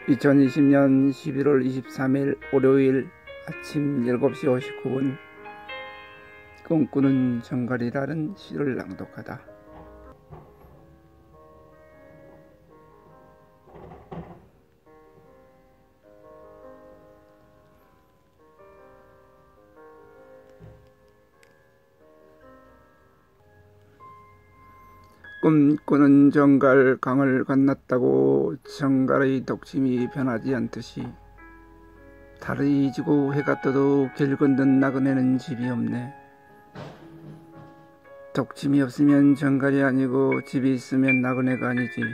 2020년 11월 23일 월요일 아침 7시 59분 꿈꾸는 정갈이라는 시를 낭독하다. 꿈꾸는 정갈 강을 건넜다고 정갈의 독침이 변하지 않듯이 달이 지고 해가 떠도 길 건넌 나그네는 집이 없네. 독침이 없으면 정갈이 아니고 집이 있으면 나그네가 아니지.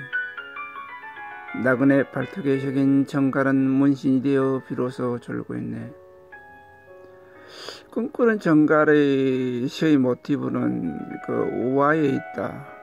나그네 발톱에 새긴 정갈은 문신이 되어 비로소 졸고 있네. 꿈꾸는 정갈의 시의 모티브는 그 우화에 있다.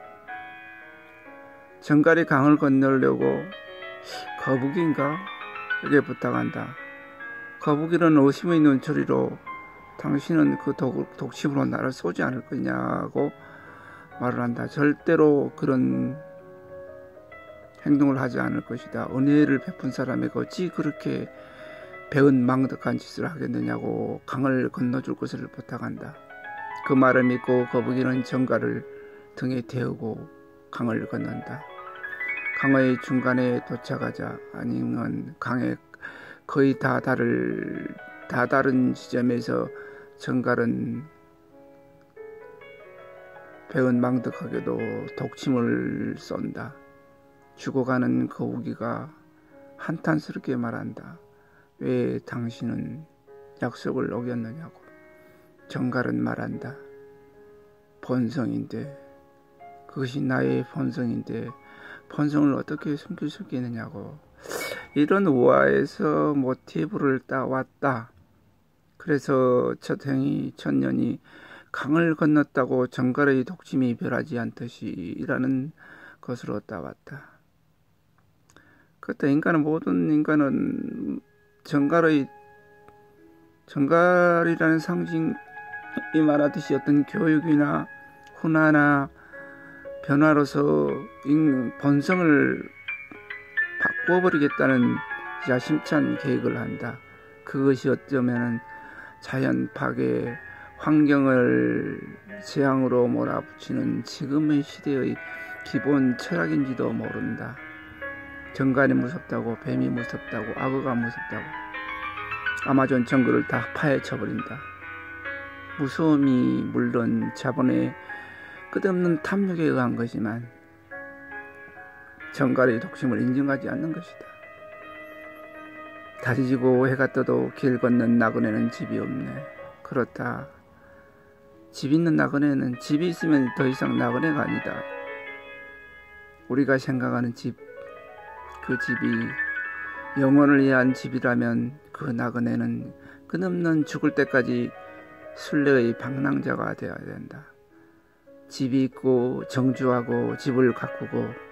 정갈이 강을 건너려고 거북이인가? 에게 부탁한다. 거북이는 의심의 눈초리로 당신은 그 독침으로 나를 쏘지 않을 거냐고 말을 한다. 절대로 그런 행동을 하지 않을 것이다. 은혜를 베푼 사람에게 어찌 그렇게 배은 망덕한 짓을 하겠느냐고 강을 건너줄 것을 부탁한다. 그 말을 믿고 거북이는 정갈을 등에 태우고 강을 건넌다. 강의 중간에 도착하자 아니면 강에 거의 다 다른 지점에서 정갈은 배은망덕하게도 독침을 쏜다. 죽어가는 거북이가 한탄스럽게 말한다. 왜 당신은 약속을 어겼느냐고. 정갈은 말한다. 본성인데, 그것이 나의 본성인데 본성을 어떻게 숨길 수 있겠느냐고. 이런 우화에서 모티브를 따왔다. 그래서 첫년이 강을 건넜다고 정갈의 독침이 변하지 않듯이라는 것으로 따왔다. 그때 모든 인간은 정갈이라는 상징이 말하듯이 어떤 교육이나 훈화나 변화로서 본성을 바꿔버리겠다는 야심찬 계획을 한다. 그것이 어쩌면 자연 파괴, 환경을 재앙으로 몰아붙이는 지금의 시대의 기본 철학인지도 모른다. 정갈이 무섭다고, 뱀이 무섭다고, 악어가 무섭다고 아마존 정글을 다 파헤쳐버린다. 무서움이 물론 자본의 끝없는 탐욕에 의한 것이지만 정갈의 독침을 인정하지 않는 것이다. 달이 지고 해가 떠도 길 건넌 나그네는 집이 없네. 그렇다. 집 있는 나그네는 집이 있으면 더 이상 나그네가 아니다. 우리가 생각하는 집, 그 집이 영혼을 위한 집이라면 그 나그네는 끝없는 죽을 때까지 순례의 방랑자가 되어야 된다. 집이 있고 정주하고 집을 가꾸고